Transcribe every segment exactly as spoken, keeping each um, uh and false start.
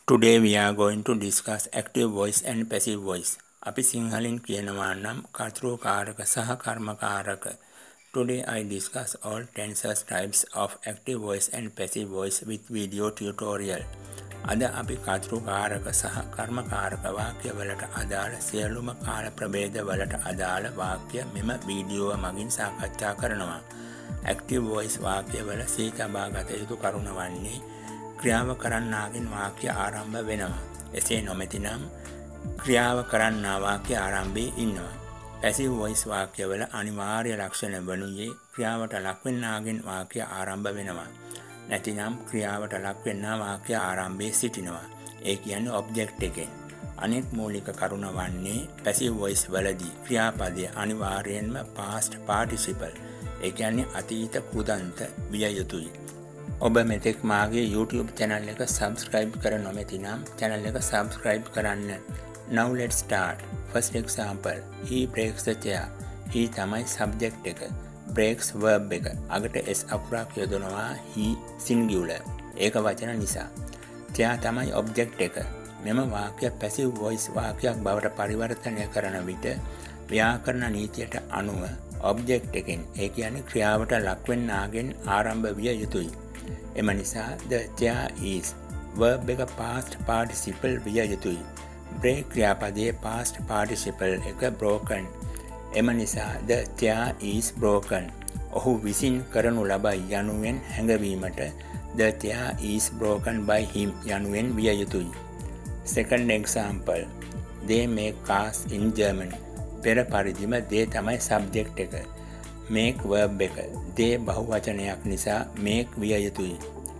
Today we are going to discuss active voice and passive voice. අපි සිංහලෙන් කියනවා නම් කර්තෘකාරක සහ කර්මකාරක. Today I discuss all ten such types of active voice and passive voice with video tutorial. අද අපි කර්තෘකාරක සහ කර්මකාරක වාක්‍ය වලට අදාළ සියලුම කාල ප්‍රභේද වලට අදාළ වාක්‍ය මෙම වීඩියෝව මගින් සාකච්ඡා කරනවා. active voice වාක්‍ය වල සීතබා ගත යුතු කරුණ වන්නේ ක්‍රියාව කරන්නාගෙන් වාක්‍ය ආරම්භ වෙනවා. එසේ නොමැතිනම් ක්‍රියාව කරන්නා වාක්‍ය ආරම්භයේ ඉන්නවා. passive voice වාක්‍යවල අනිවාර්ය ලක්ෂණ වනුයේ ක්‍රියාවට ලක්වෙන්නාගෙන් වාක්‍ය ආරම්භ වෙනවා. නැතිනම් ක්‍රියාවට ලක්වෙන්නා වාක්‍ය ආරම්භයේ සිටිනවා. ඒ කියන්නේ ඔබ්ජෙක්ට් එකෙන්. අනෙක් මූලික කරුණ වන්නේ passive voice වලදී ක්‍රියාපදයේ අනිවාර්යයෙන්ම past participle. ඒ කියන්නේ අතීත කෘදන්ත විය යුතුයි. ඔබ මෙතෙක් මාගේ YouTube channel එක subscribe කර නොමැති නම් channel එක subscribe කරන්න. Now let's start. First example. He breaks the chair. He තමයි subject එක. breaks verb එක. අගට s අකුරක් යොදනවා he singular. ඒක වචන නිසා. chair තමයි object එක. මෙම වාක්‍ය passive voice වාක්‍යයක් බවට පරිවර්තනය කරන විට ව්‍යාකරණ නීතියට අනුව object එකෙන් ඒ කියන්නේ ක්‍රියාවට ලක්වෙන්නාගෙන් ආරම්භ විය යුතුයි. එම නිසා the chair is verb එක past participle විය යුතුයි. break ක්‍රියාපදයේ past participle එක broken. එම නිසා the chair is broken. ඔහු විසින් කරනු ලබයි යනුවෙන් හැඟවීමට the chair is broken by him යනුවෙන් විය යුතුයි. second example. They make cars in Germany. පෙර පරිදිම they තමයි subject එක. make verb එක. they බහුවචනයක් නිසා make විය යුතුයි.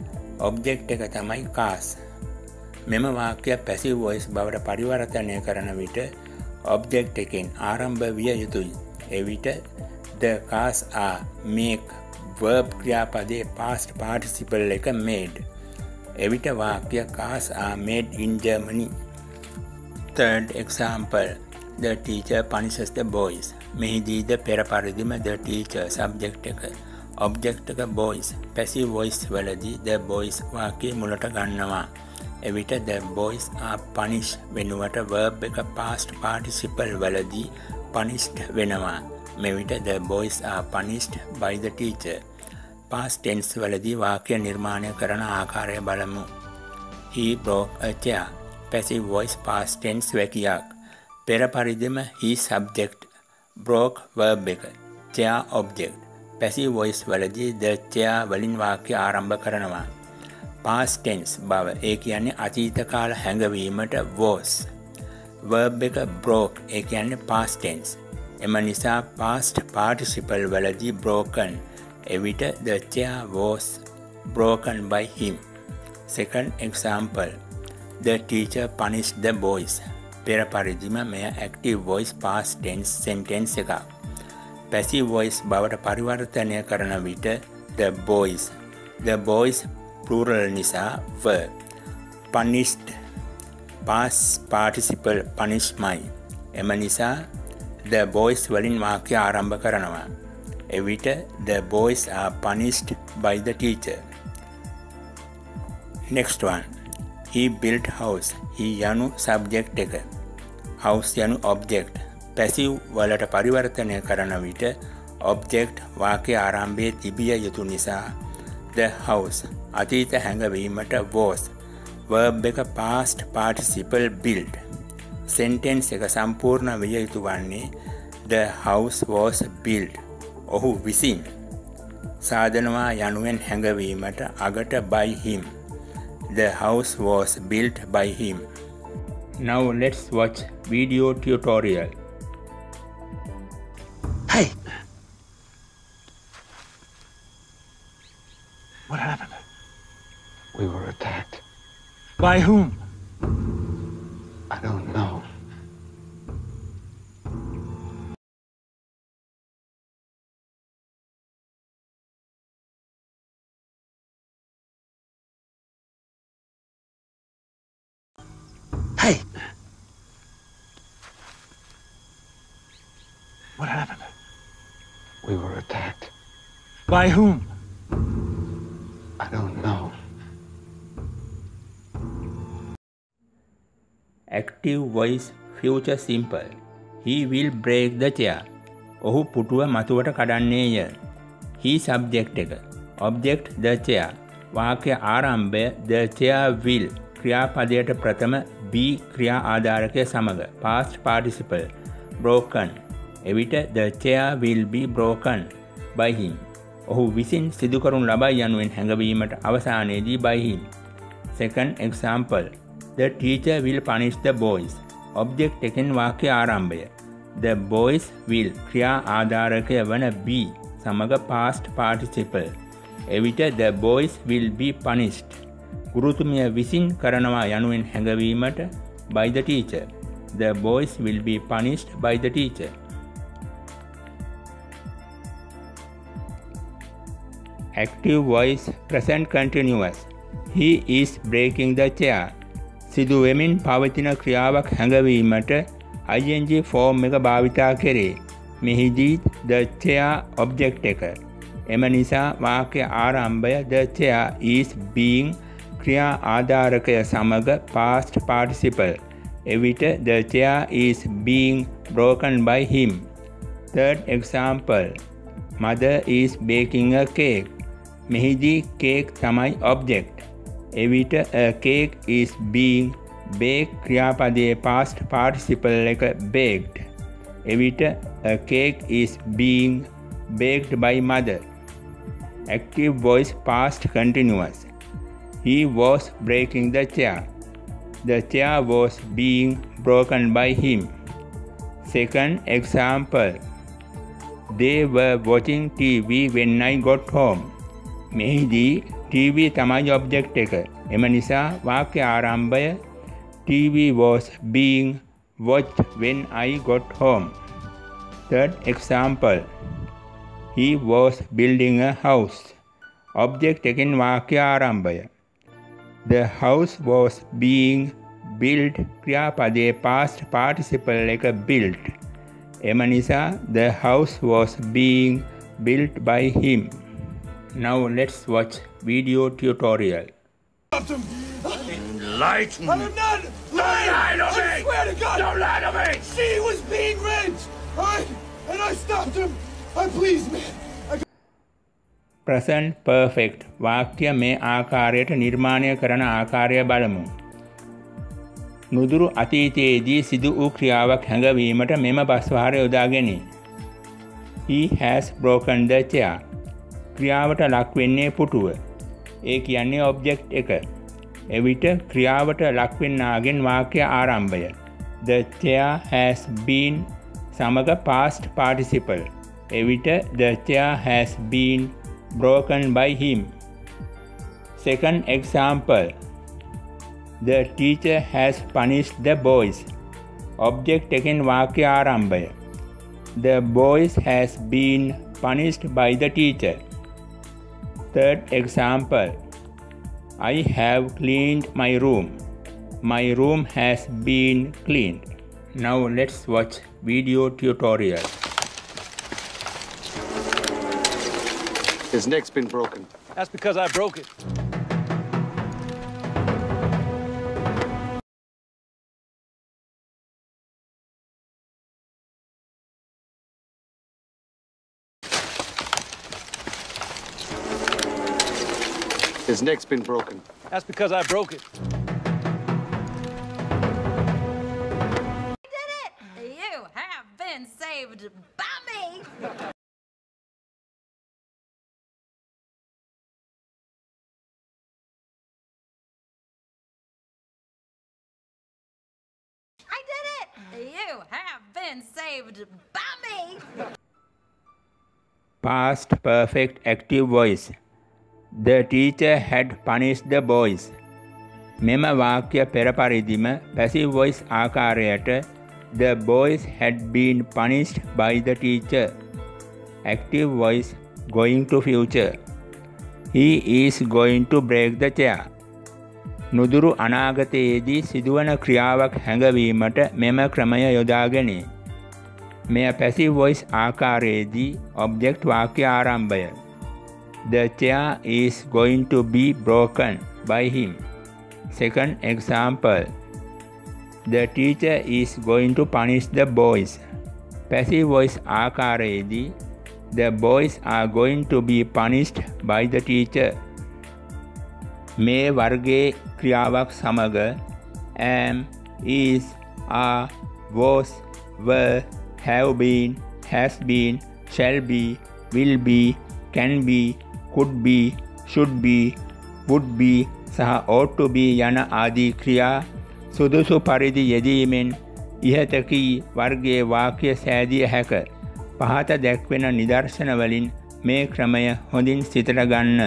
object එක තමයි cars. මෙම වාක්‍ය passive voice බවට පරිවර්තනය කරන විට object එකෙන් ආරම්භ විය යුතුයි. එවිට the cars are make verb ක්‍රියාපදයේ past participle එක made. එවිට වාක්‍ය cars are made in Germany. third example. The teacher punishes the boys. මෙහිදීද පෙර පරිදිම the teacher subject එක. object එක boys. passive voice වලදී the boys වාක්‍යය මුලට ගන්නවා. එවිට the boys are punished වෙනුවට verb එක past participle වලදී punished වෙනවා. මෙවිට the boys are punished by the teacher. past tense වලදී වාක්‍ය නිර්මාණය කරන ආකාරය බලමු. He broke a chair. passive voice past tense වැකියක්. පෙර පරිදිම he subject, broke verb එක, chair object. passive voice වලදී the chair වලින් වාක්‍ය ආරම්භ කරනවා. past tense බව ඒ කියන්නේ අතීත කාල හැඟවීමට was. verb එක broke ඒ කියන්නේ past tense. එම නිසා past participle වලදී broken. එවිට the chair was broken by him. second example. The teacher punished the boys. පෙර පරිදිම මෙය active voice past tense sentence එකක්. passive voice බවට පරිවර්තනය කරන විට the boys. the boys plural නිසා were punished past participle punishment. එම නිසා the boys වලින් වාක්‍ය ආරම්භ කරනවා. එවිට the boys are punished by the teacher. next one. He built house. he යනු subject එක. house යනු object. passive වලට පරිවර්තනය කරන විට object වාක්‍ය ආරම්භයේ තිබිය යුතු නිසා the house අතීත හැඟවීමට was. verb එක past participle built. sentence එක සම්පූර්ණ විය යුතු වන්නේ the house was built. ඔහු විසින් සාදනවා යනුවෙන් හැඟවීමට අගට by him. The house was built by him. Now let's watch video tutorial. Hey! What happened? We were attacked. By whom? I don't know. Hey! What happened? We were attacked. By whom? I don't know. Active voice future simple. He will break the chair. ඔහු පුටුව මතුවට කඩන්නේය. He subject එක. Object the chair. වාක්‍ය ආරම්භය the chair will. ක්‍රියාපදයට ප්‍රථම be ක්‍රියා ආධාරකය සමග. Past participle. Broken. එවිට the chair will be broken by him. ඔහු විසින් සිදු කරනු ලබයි යනුවෙන් හැඟවීමට අවසානයේදී by him. Second example. The teacher will punish the boys. Object එකෙන් වාක්‍ය ආරම්භය. The boys will ක්‍රියා ආධාරකය වන be සමග past participle. එවිට the boys will be punished. ගුරුතුමිය විසින් කරනවා යනුවෙන් හැඟවීමට by the teacher. The boys will be punished by the teacher. Active voice present continuous. He is breaking the chair. සිදු වෙමින් පවතින ක්‍රියාවක් හැඟවීමට ing form එක භාවිතා කෙරේ. මෙහිදී the chair object එක. එම නිසා වාක්‍ය ආරම්භය the chair is being ක්‍රියා ආධාරකය සමග past participle. එවිට the chair is being broken by him. Third example. Mother is baking a cake. මෙහිදී cake තමයි object. එවිට a cake is being baked ක්‍රියාපදයේ past participle එක baked. එවිට a cake is being baked by mother. Active voice past continuous. He was breaking the chair. The chair was being broken by him. Second example. They were watching T V when I got home. මෙහිදී T V තමයි object එක. එම නිසා වාක්‍ය ආරම්භය T V was being watched when I got home. Third example. He was building a house. Object එකෙන් වාක්‍ය ආරම්භය. The house was being built ක්‍රියාපදයේ past participle එක built. එම නිසා the house was being built by him. Now let's watch video tutorial. Enlighten me. I'm not lying. lie to I me. swear to God. Don't lie to me. She was being raped. I, and I stopped him. I please, man. I... Present perfect වාක්‍ය මේ ආකාරයට නිර්මාණය කරන ආකාරය බලමු. නුදුරු අතීතයේදී සිදු වූ ක්‍රියාවක් හැඟවීමට මෙම බස්වාර යොදා ගැනේ. He has broken the chair. ක්‍රියාවට ලක් වෙන්නේ පුටුව. ඒ කියන්නේ object එක. එවිට ක්‍රියාවට ලක් වෙන්නාගෙන් වාක්‍ය ආරම්භය. The chair has been සමග past participle. එවිට the chair has been broken by him. Second example. The teacher has punished the boys. Object එකෙන් වාක්‍ය ආරම්භය. The boys has been punished by the teacher. Third example. I have cleaned my room. My room has been cleaned. Now let's watch video tutorial. His neck's been broken. That's because I broke it. His neck's been broken. That's because I broke it. I did it! You have been saved by me! I did it! You have been saved by me! Past perfect active voice. The teacher had punished the boys. මෙම වාක්‍ය පෙර පරිදිම passive voice ආකාරයට the boys had been punished by the teacher. Active voice going to future. He is going to break the chair. නුදුරු අනාගතයේදී සිදුවන ක්‍රියාවක් හැඟවීමට මෙම ක්‍රමය යොදා ගැනේ. මෙය passive voice ආකාරයේදී object වාක්‍ය ආරම්භය. The chair is going to be broken by him. Second example. The teacher is going to punish the boys. Passive voice ආකාරයේදී the boys are going to be punished by the teacher. මේ වර්ගයේ ක්‍රියාවක් සමග am, is, are, was, were, have been, has been, shall be, will be, can be, could be, should be, would be සහ ought to be යන ආදී ක්‍රියා සුදුසු පරිදි යෙදීමෙන් ඉහත කී වර්ගයේ වාක්‍ය සෑදිය හැක. පහත දැක්වෙන නිදර්ශන වලින් මේ ක්‍රමය හොඳින් සිතට ගන්න.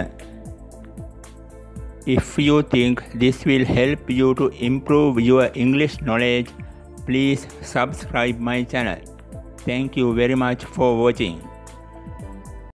If you think this will help you to improve your English knowledge, please subscribe my channel. Thank you very much for watching.